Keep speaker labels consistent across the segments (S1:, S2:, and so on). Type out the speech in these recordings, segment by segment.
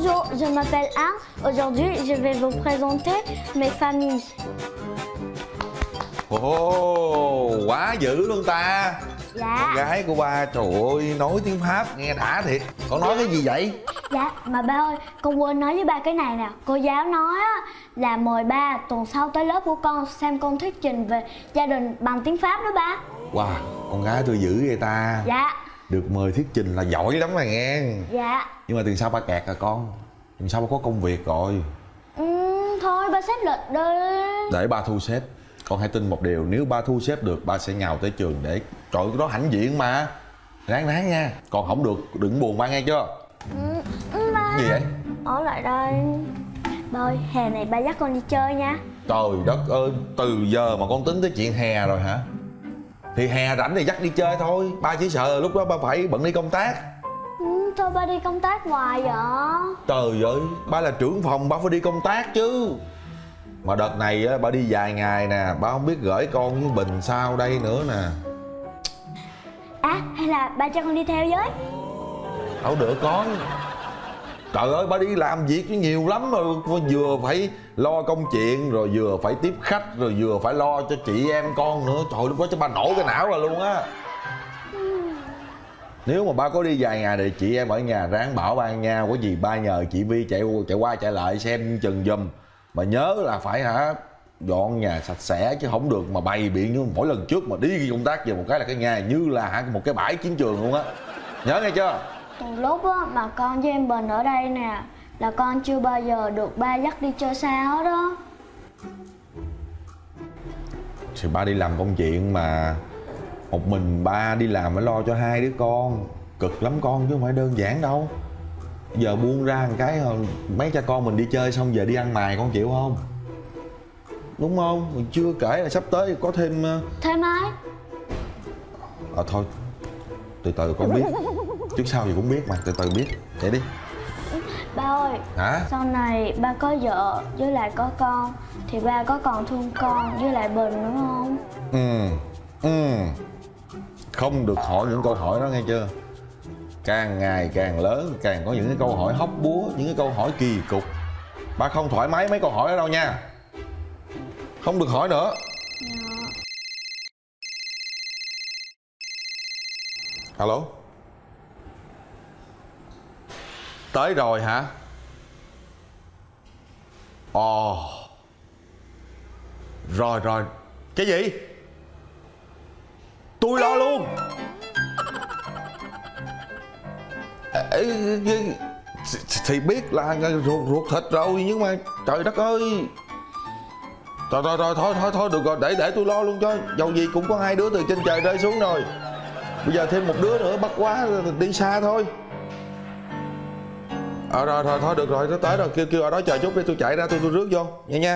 S1: Bonjour, je m'appelle Anne. Aujourd'hui, je vais vous présenter mes familles.
S2: Ồ, quá dữ luôn ta.
S1: Dạ.
S2: Con gái của ba, trời ơi, nói tiếng Pháp nghe đã thiệt. Con nói cái gì vậy?
S1: Dạ, mà ba ơi, con quên nói với ba cái này nè. Cô giáo nói á, là mời ba tuần sau tới lớp của con xem con thuyết trình về gia đình bằng tiếng Pháp đó ba.
S2: Wow, con gái tôi dữ vậy ta.
S1: Dạ.
S2: Được mời thuyết trình là giỏi lắm mà nghe.
S1: Dạ.
S2: Nhưng mà tuần sau ba kẹt à con. Tuần sau ba có công việc rồi.
S1: Thôi ba xếp lịch đi.
S2: Để ba thu xếp. Con hãy tin một điều, nếu ba thu xếp được ba sẽ nhào tới trường để trời cái đó hãnh diện mà. Ráng ráng nha. Còn không được đừng buồn ba nghe chưa?
S1: Ba.
S2: Gì vậy?
S1: Ở lại đây. Ba ơi, hè này ba dắt con đi chơi nha.
S2: Trời đất ơi, từ giờ mà con tính tới chuyện hè rồi hả? Thì hè rảnh thì dắt đi chơi thôi. Ba chỉ sợ lúc đó ba phải bận đi công tác.
S1: Thôi ba đi công tác hoài vậy.
S2: Trời ơi, ba là trưởng phòng ba phải đi công tác chứ. Mà đợt này á, ba đi vài ngày nè, ba không biết gửi con với Bình sao đây nữa nè.
S1: À, hay là ba cho con đi theo với.
S2: Đâu được con. Trời ơi, ba đi làm việc chứ nhiều lắm rồi. Vừa phải lo công chuyện, rồi vừa phải tiếp khách, rồi vừa phải lo cho chị em con nữa. Trời, lúc đó cho ba nổ cái não ra luôn á. Nếu mà ba có đi vài ngày thì chị em ở nhà ráng bảo ba nha. Có gì ba nhờ chị Vi chạy qua chạy lại xem chừng giùm. Mà nhớ là phải dọn nhà sạch sẽ chứ không được mà bày biện như mỗi lần trước mà đi công tác về một cái là cái nhà như là một cái bãi chiến trường luôn á. Nhớ nghe chưa?
S1: Từ lúc á mà con với em Bình ở đây nè là con chưa bao giờ được ba dắt đi chơi xa hết đó.
S2: Thì ba đi làm công chuyện mà một mình ba đi làm phải lo cho hai đứa con. Cực lắm con chứ không phải đơn giản đâu. Giờ buông ra một cái mấy cha con mình đi chơi xong giờ đi ăn mày con chịu không? Đúng không? Mình chưa kể là sắp tới có thêm...
S1: Thêm ai?
S2: Thôi từ từ con biết. Trước sau gì cũng biết mà, từ từ biết. Vậy đi.
S1: Ba ơi.
S2: Hả?
S1: Sau này ba có vợ với lại có con thì ba có còn thương con với lại Bình nữa không?
S2: Không được hỏi những câu hỏi đó nghe chưa? Càng ngày càng lớn càng có những cái câu hỏi hóc búa, những cái câu hỏi kỳ cục. Ba không thoải mái mấy câu hỏi đó đâu nha. Không được hỏi nữa.
S1: Dạ.
S2: Alo. Tới rồi hả? Ồ. Rồi rồi. Cái gì? Tôi lo luôn. Thì biết là ruột thịt rồi nhưng mà trời đất ơi. Rồi thôi được rồi, để tôi lo luôn cho. Dầu gì cũng có hai đứa từ trên trời rơi xuống rồi. Bây giờ thêm một đứa nữa bắt quá đi xa thôi. Rồi thôi được rồi, nó tới rồi, kêu ở đó chờ chút đi, tôi chạy ra tôi rước vô nha.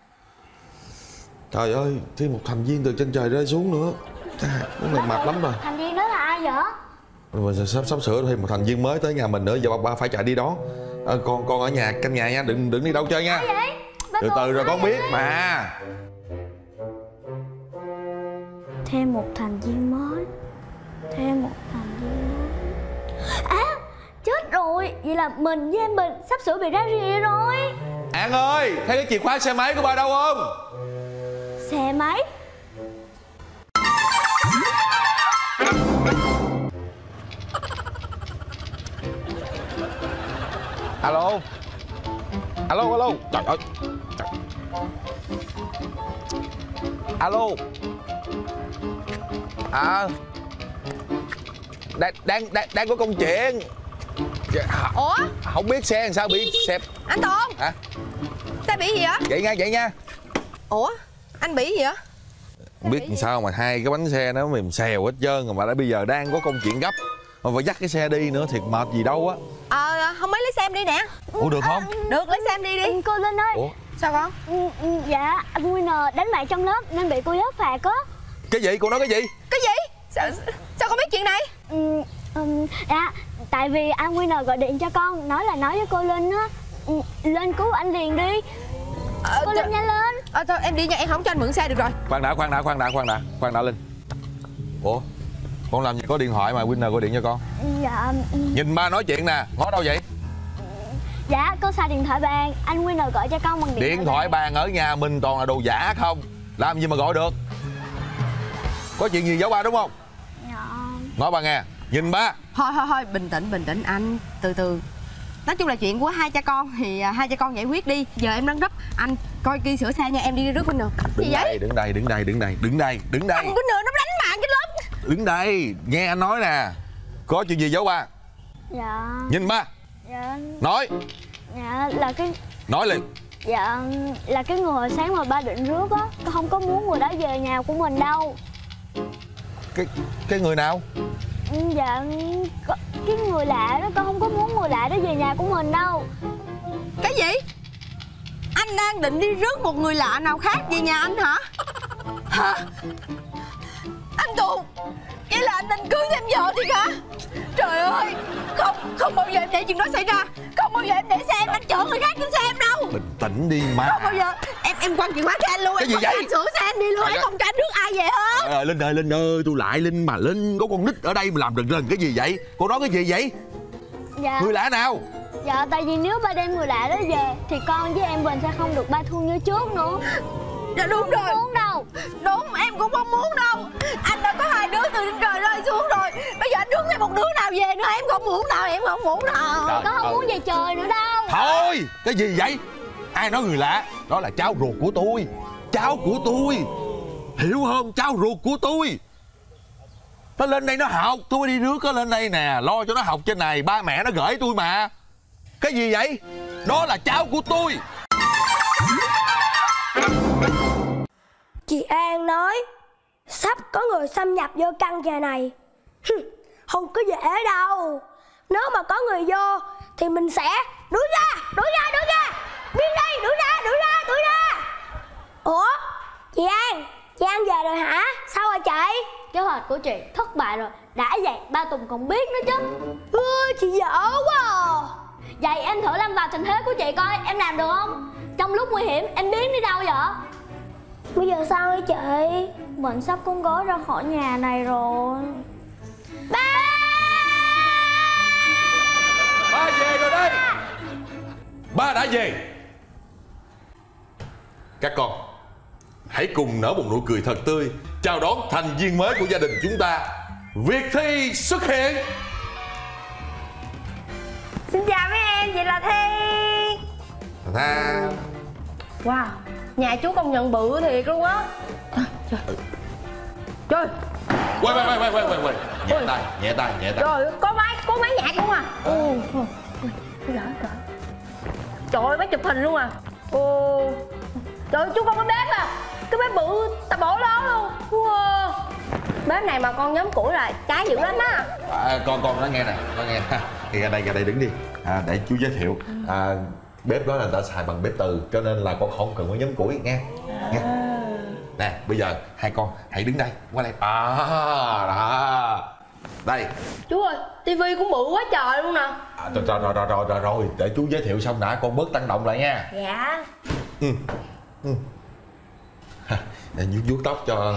S2: Trời ơi, thêm một thành viên từ trên trời rơi xuống nữa. Cái này mệt lắm rồi.
S1: Thành viên đó là ai vậy?
S2: Rồi sắp sửa thêm một thành viên mới tới nhà mình nữa, giờ ba phải chạy đi đón. Con ở nhà canh nhà nha, đừng đi đâu chơi nha. Từ từ rồi con biết mà.
S1: Thêm một thành viên mới. Thêm một thành viên mới. À, chết rồi. Vậy là mình với em Bình sắp sửa bị ra rìa rồi.
S2: An ơi, thấy cái chìa khóa xe máy của ba đâu không?
S1: Xe máy?
S2: Alo. Trời ơi. Alo. Đang có công chuyện.
S3: Ủa?
S2: Không biết xe làm sao bị xẹp.
S3: Anh Toàn.
S2: Hả?
S3: Xe bị gì vậy?
S2: Vậy nha.
S3: Ủa? Anh bị gì vậy?
S2: Không biết làm sao mà hai cái bánh xe nó mềm xèo hết trơn rồi, mà đã bây giờ đang có công chuyện gấp mà phải dắt cái xe đi nữa, thiệt mệt gì đâu á.
S3: Không mấy lấy xe em đi nè.
S2: Ủa được không?
S3: Được, lấy xe em đi đi.
S1: Cô Linh ơi.
S3: Ủa? Sao con?
S1: Dạ, anh Winner đánh bạn trong lớp nên bị cô giáo phạt á.
S2: Cái gì? Cô nói cái gì?
S3: Cái gì? Sao con biết chuyện này?
S1: Tại vì anh Winner gọi điện cho con, nói với cô Linh á. Lên cứu anh liền đi. Cô Linh nhanh lên.
S3: Thôi em đi nha, em không cho anh mượn xe được rồi.
S2: Khoan đã Linh. Ủa? Con làm gì có điện thoại mà Winner gọi điện cho con?
S1: Dạ.
S2: Nhìn ba nói chuyện nè, ngó đâu vậy?
S1: Dạ con xài điện thoại bàn. Anh Winner gọi cho con bằng
S2: Điện thoại bàn ở nhà mình toàn là đồ giả không. Làm gì mà gọi được. Có chuyện gì giấu ba đúng không?
S1: Dạ.
S2: Nói ba nghe. Nhìn ba.
S3: Thôi bình tĩnh anh. Từ từ. Nói chung là chuyện của hai cha con thì hai cha con giải quyết đi. Giờ em đang gấp. Anh coi kia sửa xe nha, em đi rước Winner. Gì vậy?
S2: Đứng đây.
S3: Anh Winner nó đánh mạng cái lớp.
S2: Đứng đây, nghe anh nói nè. Có chuyện gì giấu ba?
S1: Dạ.
S2: Nhìn ba.
S1: Dạ.
S2: Nói.
S1: Dạ là cái.
S2: Nói liền.
S1: Dạ là cái người hồi sáng mà ba định rước á, con không có muốn người đó về nhà của mình đâu.
S2: Cái người nào?
S1: Dạ cái người lạ đó, con không có muốn người lạ đó về nhà của mình đâu.
S3: Cái gì? Anh đang định đi rước một người lạ nào khác về nhà anh hả? Hả? Anh Tùng, vậy là anh định cưới thêm vợ thiệt hả? Trời ơi, không bao giờ em để chuyện đó xảy ra. Không bao giờ em để xe anh chở người khác trên xe em đâu.
S2: Bình tĩnh đi má.
S3: Không bao giờ. Em quăng chìa khóa cho anh luôn.
S2: Cái gì vậy?
S3: Anh sửa xe anh đi luôn, em không cho anh rước ai về hết.
S2: Linh ơi, tôi lại Linh mà. Linh có con nít ở đây mà làm rần cái gì vậy? Cô nói cái gì vậy?
S1: Dạ.
S2: Người lạ nào?
S1: Dạ tại vì nếu ba đem người lạ đó về thì con với em Bình sẽ không được ba thương như trước nữa.
S3: Dạ đúng rồi.
S1: Không muốn đâu.
S3: Đúng, em cũng không muốn đâu. Anh đã có hai đứa từ trên trời rơi xuống rồi. Bây giờ anh rước thêm một đứa nào về nữa. Em không muốn đâu, em không muốn đâu.
S2: Trời
S1: Con không muốn về trời nữa đâu.
S2: Thôi, cái gì vậy? Ai nói người lạ? Đó là cháu ruột của tôi. Cháu của tôi. Hiểu không? Cháu ruột của tôi. Nó lên đây nó học, tôi mới đi rước nó lên đây nè. Lo cho nó học trên này, ba mẹ nó gửi tôi mà. Cái gì vậy? Đó là cháu của tôi.
S4: Chị An nói sắp có người xâm nhập vô căn nhà này. Không có dễ đâu. Nếu mà có người vô thì mình sẽ đuổi ra. Biến đi, đuổi ra. Ủa, chị An về rồi hả? Sao rồi chị?
S1: Kế hoạch của chị thất bại rồi. Đã vậy ba Tùng còn biết nữa chứ.
S4: Chị dở quá à.
S1: Vậy em thử lâm vào tình thế của chị coi em làm được không? Trong lúc nguy hiểm em biến đi đâu vậy?
S4: Bây giờ sao hả chị?
S1: Mình sắp con gói ra khỏi nhà này rồi.
S4: Ba
S2: về rồi đây. Ba đã về. Các con hãy cùng nở một nụ cười thật tươi chào đón thành viên mới của gia đình chúng ta. Việt Thi xuất hiện.
S3: Xin chào mấy em, chị là Thi. Wow, nhà chú công nhận bự thiệt luôn á. Trời.
S2: Quay. Nhẹ tay.
S3: Trời, có máy nhạc luôn à. Trời ơi, máy chụp hình luôn à. Trời ơi, chú con có bếp à. Cái bếp bự tà bổ lớn luôn. Wow. Bếp này mà con nhóm củi là cháy dữ lắm á.
S2: Con nói nghe nè, thì ra đây đứng đi. Để chú giới thiệu. Bếp đó là người ta xài bằng bếp từ, cho nên là con không cần phải nhóm củi nghe. Nè, bây giờ hai con hãy đứng đây, qua đây. Đó. Đây.
S3: Chú ơi, tivi cũng bự quá trời luôn nè.
S2: Rồi, để chú giới thiệu xong đã, con bớt tăng động lại nha.
S3: Dạ.
S2: Để vuốt tóc cho.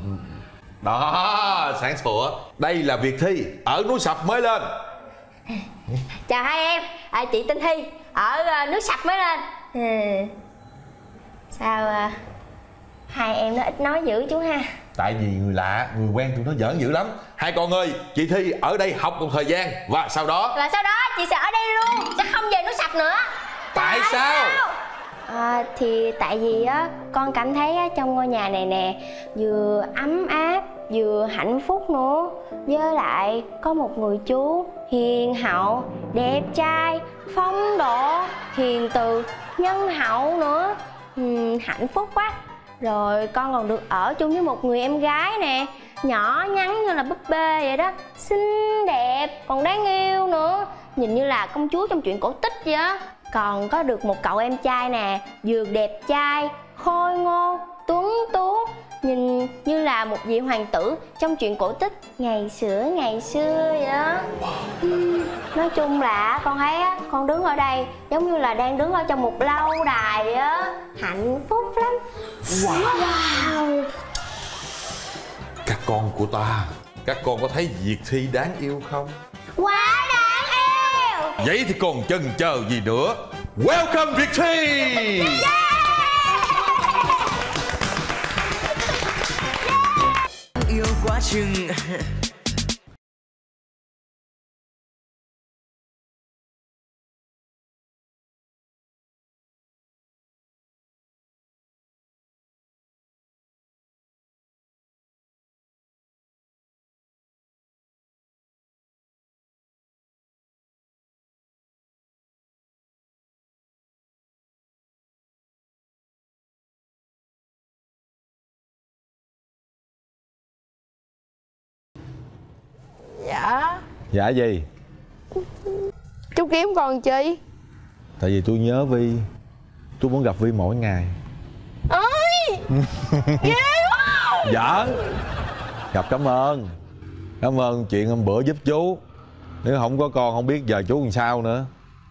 S2: Đó, sáng sủa. Đây là Việt Thi ở núi Sập mới lên.
S3: Chào hai em, chị tên Thi ở nước Sạch mới lên. Sao hai em nó ít nói dữ chú ha?
S2: Tại vì người lạ, người quen tụi nó giỡn dữ lắm. Hai con ơi, chị Thi ở đây học một thời gian và sau đó
S3: chị sẽ ở đây luôn, sẽ không về nước Sạch nữa.
S2: Tại sao?
S3: Thì tại vì á con cảm thấy á, trong ngôi nhà này nè vừa ấm áp vừa hạnh phúc nữa, với lại có một người chú hiền hậu, đẹp trai, phong độ, hiền từ, nhân hậu nữa. Hạnh phúc quá. Rồi con còn được ở chung với một người em gái nè, nhỏ nhắn như là búp bê vậy đó, xinh đẹp còn đáng yêu nữa, nhìn như là công chúa trong truyện cổ tích vậy á. Còn có được một cậu em trai nè, vừa đẹp trai, khôi ngô, tuấn tú, nhìn như là một vị hoàng tử trong truyện cổ tích ngày xưa vậy đó. Nói chung là con thấy á, con đứng ở đây giống như là đang đứng ở trong một lâu đài á, hạnh phúc lắm.
S2: Wow. Các con của ta, các con có thấy Việt Thi đáng yêu không?
S4: Quá đáng yêu.
S2: Vậy thì còn chần chờ gì nữa. Welcome Việt Thi.
S5: Yêu quá chừng.
S6: Dạ.
S2: Dạ gì?
S6: Chú kiếm con chi?
S2: Tại vì tôi nhớ Vi. Tôi muốn gặp Vi mỗi ngày.
S6: Ơi. Ghê quá.
S2: Giỡn. Gặp cảm ơn. Cảm ơn chuyện hôm bữa giúp chú. Nếu không có con không biết giờ chú làm sao nữa.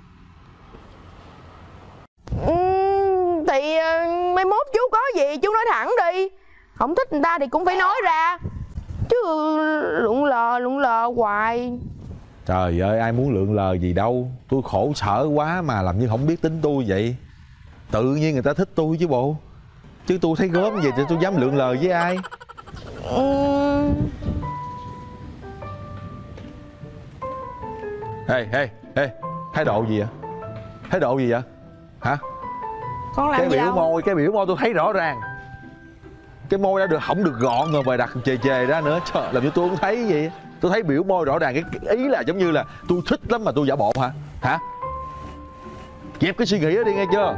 S6: Thì mai mốt chú có gì chú nói thẳng đi. Không thích người ta thì cũng phải nói ra. Chứ lượn lờ hoài.
S2: Trời ơi, ai muốn lượn lờ gì đâu. Tôi khổ sở quá mà làm như không biết tính tôi vậy. Tự nhiên người ta thích tôi chứ bộ. Chứ tôi thấy gớm vậy thì tôi dám lượn lờ với ai. Ê, thái độ gì vậy? Thái độ gì vậy? Hả?
S6: Con làm
S2: cái
S6: gì
S2: biểu
S6: đâu.
S2: môi, cái biểu môi tôi thấy rõ ràng. Cái môi đã được không được gọn rồi mà đặt chề ra nữa. Trời, làm như tôi không thấy gì. Tôi thấy biểu môi rõ ràng, cái ý là giống như là tôi thích lắm mà tôi giả bộ hả? Hả? Dẹp cái suy nghĩ đó đi nghe chưa?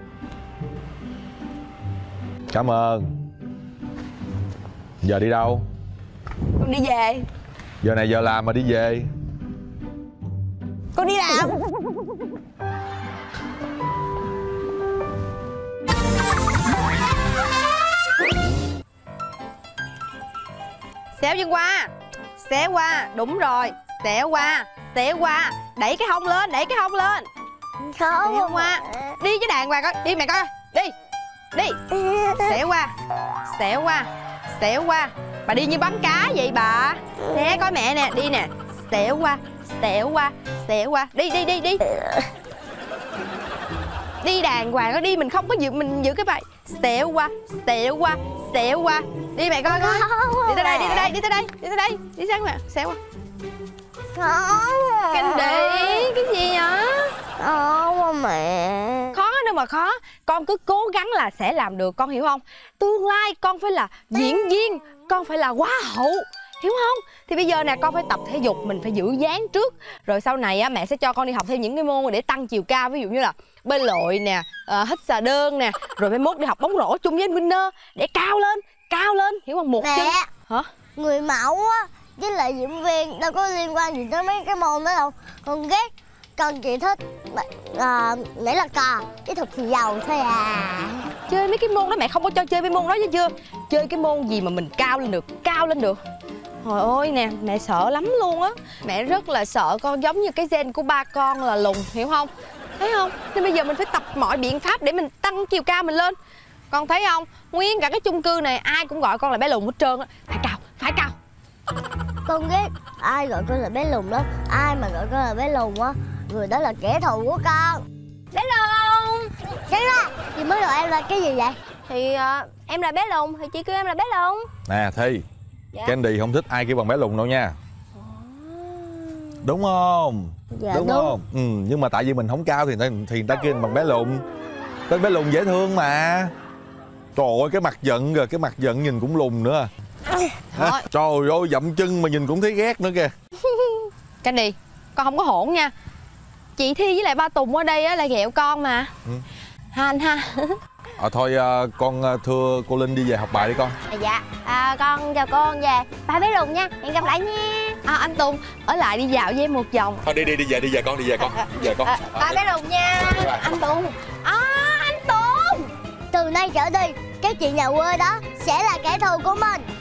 S2: Cảm ơn. Giờ đi đâu?
S6: Con đi về.
S2: Giờ này giờ làm mà đi về.
S6: Con đi làm.
S7: Xéo chân qua. Xéo qua, đúng rồi. Xéo qua, xéo qua. Đẩy cái hông lên, đẩy cái hông lên.
S4: Không.
S7: Xéo qua. Đi với đàn hoàng coi, đi mẹ coi. Đi. Đi. Xéo qua. Xéo qua. Xéo qua. Bà đi như bắn cá vậy bà. Nè coi mẹ nè, đi nè. Xéo qua, xéo qua, xéo qua. Đi đi đi đi. Đi đàng hoàng, đi mình không có giữ, mình giữ cái bài xéo qua, xéo qua, xéo qua. Đi mẹ coi coi. Đi tới đây, đi tới đây, đi tới đây, đi tới đây. Đi sang mẹ, xéo qua.
S4: Không.
S7: Candy, cái gì vậy?
S4: Không mẹ.
S7: Khó đâu mà khó. Con cứ cố gắng là sẽ làm được, con hiểu không? Tương lai con phải là diễn viên, con phải là hoa hậu, hiểu không? Thì bây giờ nè, con phải tập thể dục, mình phải giữ dáng trước. Rồi sau này á, mẹ sẽ cho con đi học thêm những cái môn để tăng chiều cao. Ví dụ như là bơi lội nè, hít xà đơn nè. Rồi mai mốt đi học bóng rổ chung với anh Winner để cao lên, hiểu không? Một
S4: Mẹ.
S7: chân. Hả?
S4: Người mẫu á với lại diễn viên đâu có liên quan gì tới mấy cái môn đó đâu. Con ghét, con chỉ thích nãy là cò với thuật thì giàu thôi à.
S7: Chơi mấy cái môn đó mẹ không có cho chơi mấy môn đó chứ chưa. Chơi cái môn gì mà mình cao lên được. Trời ơi nè, mẹ sợ lắm luôn á. Mẹ rất là sợ con giống như cái gen của ba con là lùn, hiểu không? Thấy không? Nên bây giờ mình phải tập mọi biện pháp để mình tăng chiều cao mình lên. Con thấy không? Nguyên cả cái chung cư này ai cũng gọi con là bé lùn hết trơn á. Phải cao.
S4: Con ghét ai gọi con là bé lùn đó. Ai mà gọi con là bé lùn á, người đó là kẻ thù của con. Bé lùn. Tránh ra. Chị mới gọi em là cái gì vậy?
S3: Thì em là bé lùn thì chị kêu em là bé lùn.
S2: Nè Thi.
S3: Dạ.
S2: Candy không thích ai kêu bằng bé lùn đâu nha. Đúng không?
S4: Dạ
S2: đúng không? Ừ, nhưng mà tại vì mình không cao thì người ta kêu mình bằng bé lùn. Tên bé lùn dễ thương mà. Trời ơi, cái mặt giận rồi, cái mặt giận nhìn cũng lùn nữa. Trời ơi, dậm chân mà nhìn cũng thấy ghét nữa kìa.
S7: Candy, con không có hỗn nha. Chị Thi với lại ba Tùng ở đây á là ghẹo con mà. Ha anh ha.
S2: Thôi con thưa cô Linh đi về học bài đi con.
S3: Dạ, con chào cô, về. Ba bé lùn nha, hẹn gặp lại nha.
S7: Anh Tùng, ở lại đi dạo với em một vòng.
S2: Thôi đi về con.
S3: Ba bé lùn nha.
S7: Anh Tùng. Anh Tùng.
S4: Từ nay trở đi, cái chị nhà quê đó sẽ là kẻ thù của mình.